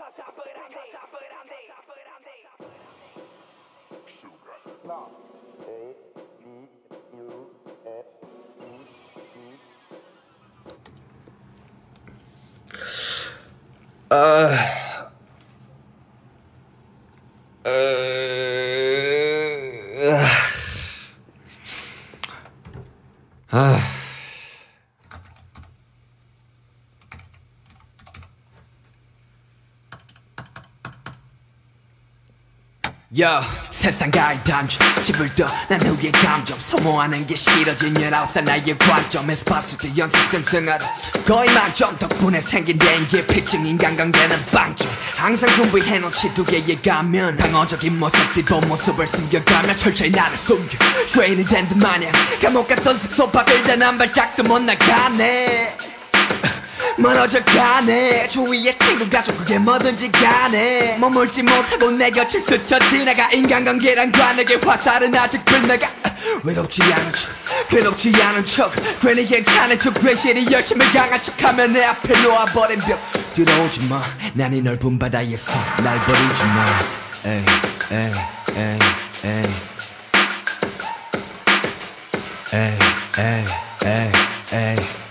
세상과의 단절 집을 떠 난 후의 감정 소모하는 게 싫어진 19살 나의 관점에서 봤을 때 연습 생생하다 거의 만점 덕분에 생긴 게 필증 인간관계는 방점 항상 준비해놓지 두 개의 가면 방어적인 모습들 본 모습을 숨겨가며 철저히 나를 숨겨 죄인이 된 듯 마냥 감옥 갔던 숙소 밖을 단 한 발짝도 못 나가네 멀어져가네 주위에 친구 가족 그게 뭐든지 간에 머물지 못하고 내 곁을 스쳐 지나가 인간관계란 관에게 화살은 아직 빛나가 외롭지 않은 척 괴롭지 않은 척 괜히 괜찮은 척 괜시리 열심히 강한 척하면 내 앞에 놓아버린 벽 들어오지 마 난 이 넓은 바다에서 날 버리지 마 에이 에이 에이 에이 에이 에이 에이 에이